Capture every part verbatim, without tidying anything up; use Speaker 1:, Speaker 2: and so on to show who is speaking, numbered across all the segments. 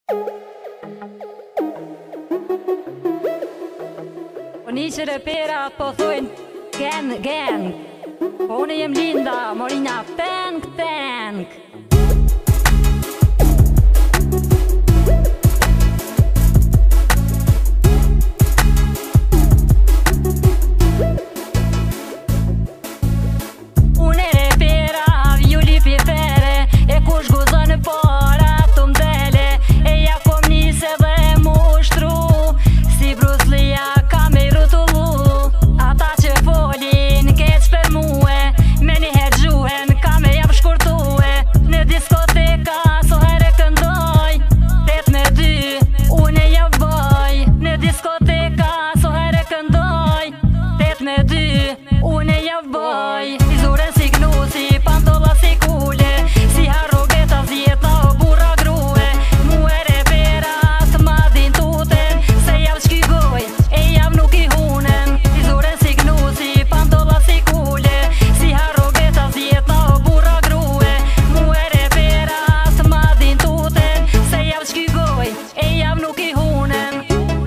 Speaker 1: Po niqë reperat po thujnë gang gang. Po une jem Linda, Morina Tank Tank. Une repera, vjulli pjefere, e kush guzën para të mdele, e ja kom nise dhe mushtru, si Bruce Lee-a ka me i rutullu. Ata që folin keq për muhe, me njëherë gjuhen ka me jap shkurtue. Në diskoteka so here këndoj, tet me dy, une ja bëj. Në diskoteka so here këndoj, tet me dy, une ja bëj. Zure si gnusi, pantolla si kule, si harrogeta zjeta o burra grue. Muhe reperat ma din tuten, se jav qki goj, e jav nuk i hunen. Zure si gnusi, pantolla si kule, si harrogeta zjeta o burra grue. Muhe reperat ma din tuten, se jav qki goj, e jav nuk i hunen.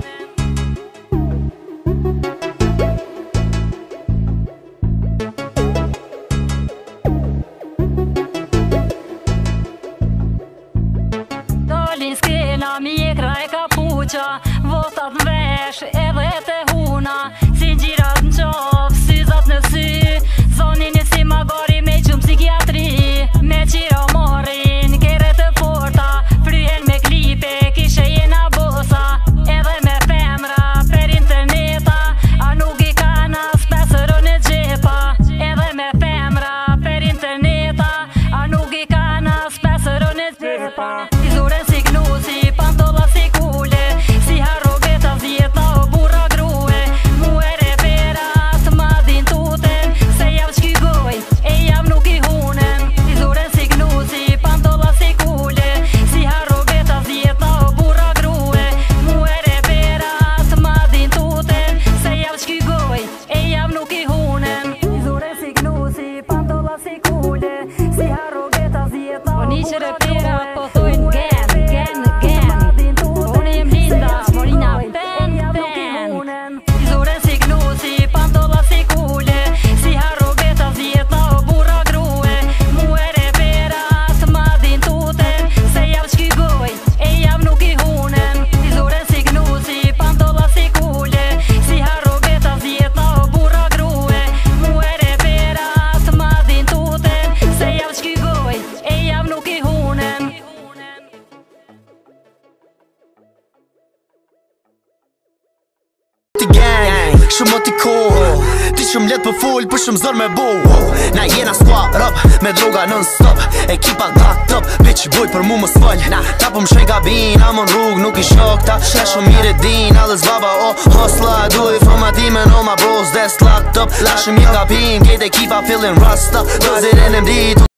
Speaker 1: Dolin skena, mjekra e kapuqa, votat vesh edhe te huna, si gjirat në qof, syzat në sy, zonin e si magari me qumë psikiatri. Me qira morin, kere të forta, fryhen me klipe, kishe jena bosa, edhe me femra per interneta, a nuk i kana spesërën e gjepa. Edhe me femra per interneta, a nuk i kana spesërën e gjepa. Zure si gnusi, pantolla si kule, si harrogeta zjeta o burra grue. Muhe reperat ma din tuten, se jav qki goj, e jav nuk i hunen. Zure si gnusi, pantolla si kule, si harrogeta zjeta o burra grue. Muhe reperat ma din tuten, se jav qki goj, e jav nuk i hunen. Zure si gnusi, pantolla si kule, si harrogeta zjeta o burra grue. Po thujnë gang, gang, gang. Une jem Linda, Morina Tank Tank. Zure si gnusi, pantolla si kule, si harrogeta zjeta o burra grue. Muhe reperat ma din tuten, se jav qki goj, e jav nuk i hunen. Zure si gnusi, pantolla si kule, si harrogeta zjeta o burra grue. Muhe reperat ma din tuten, se jav qki goj, e jav nuk i hunen.
Speaker 2: Ti gang, shumë ti cool, ti shumë let për full, për shumë zor me bo. Na jena squad up, me droga non stop, ekipa locked up, bitch boj për mu më s'fall. Ta po më shenj kabin, a mon rrug nuk i shok ta, shka shumë mire din, alles baba o hosla. Do it for my team and all my bros that's locked up. La shumë jem kabin, kejt ekipa feeling rasta, does it N M D.